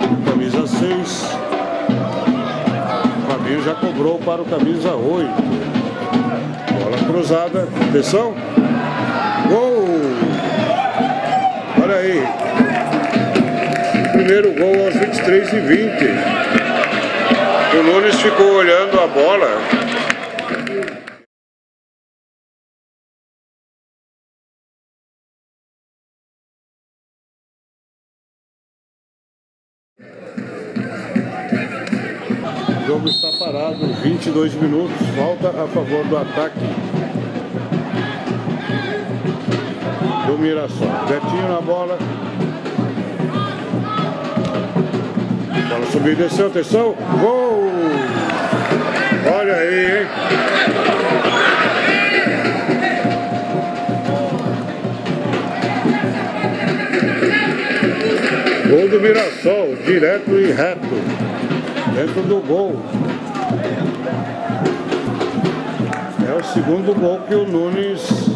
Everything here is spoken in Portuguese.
Camisa 6. O Fabinho já cobrou para o camisa 8. Bola cruzada. Atenção. Gol! Olha aí. Primeiro gol aos 23h20. O Nunes ficou olhando a bola. O jogo está parado, 22 minutos, falta a favor do ataque do Mirassol. Betinho na bola. Bola subiu e desceu, atenção, gol! Olha aí, hein? Gol do Mirassol, direto e reto, dentro do gol. É o segundo gol que o Nunes